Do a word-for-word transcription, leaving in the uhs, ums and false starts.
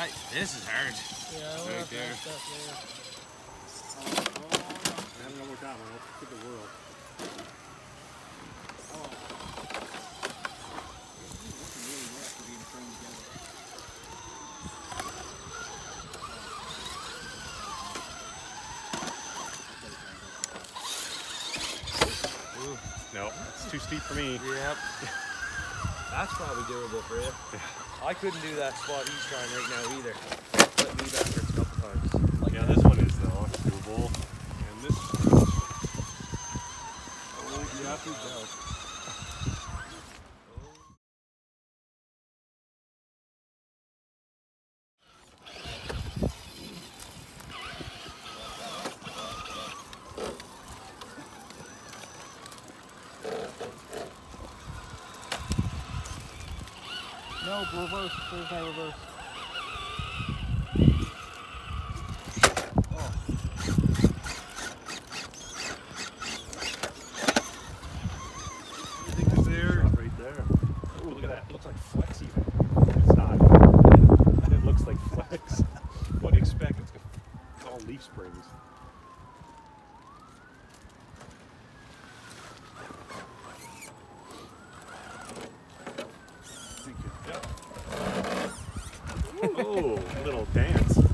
I, this is hard. Yeah, we'll Right have there. that stuff there. I haven't got that one. I'll keep the world. No, it's too steep for me. Yep. That's probably doable for you. I couldn't do that spot he's trying right now either. Let me backwards a couple times. Like Yeah, that. this one is though. It's doable. And this. Oh, yeah, too down. No, reverse. There's no reverse. I think it's there. Right there. Oh, look at that. It looks like flex even. It's not. It looks like flex. What do you expect? It's all leaf springs. Oh, little dance.